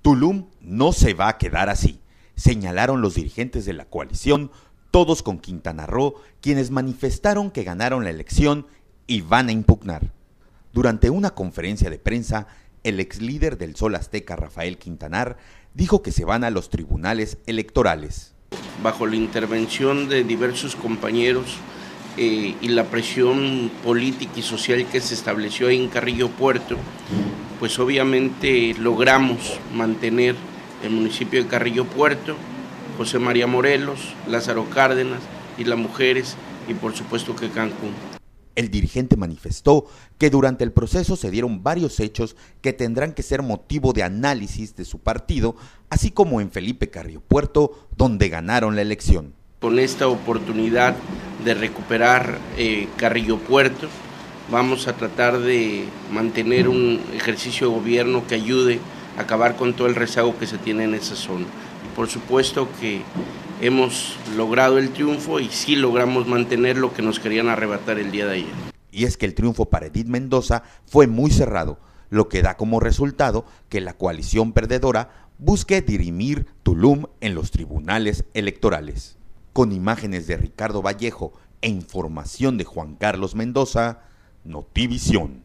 Tulum no se va a quedar así, señalaron los dirigentes de la coalición, todos con Quintana Roo, quienes manifestaron que ganaron la elección y van a impugnar. Durante una conferencia de prensa, el ex líder del Sol Azteca, Rafael Quintanar, dijo que se van a los tribunales electorales. Bajo la intervención de diversos compañeros y la presión política y social que se estableció ahí en Carrillo Puerto, pues obviamente logramos mantener el municipio de Carrillo Puerto, José María Morelos, Lázaro Cárdenas, Isla Mujeres y por supuesto que Cancún. El dirigente manifestó que durante el proceso se dieron varios hechos que tendrán que ser motivo de análisis de su partido, así como en Felipe Carrillo Puerto, donde ganaron la elección. Con esta oportunidad de recuperar Carrillo Puerto, vamos a tratar de mantener un ejercicio de gobierno que ayude a acabar con todo el rezago que se tiene en esa zona. Por supuesto que hemos logrado el triunfo y sí logramos mantener lo que nos querían arrebatar el día de ayer. Y es que el triunfo para Edith Mendoza fue muy cerrado, lo que da como resultado que la coalición perdedora busque dirimir Tulum en los tribunales electorales. Con imágenes de Ricardo Vallejo e información de Juan Carlos Mendoza, Notivisión.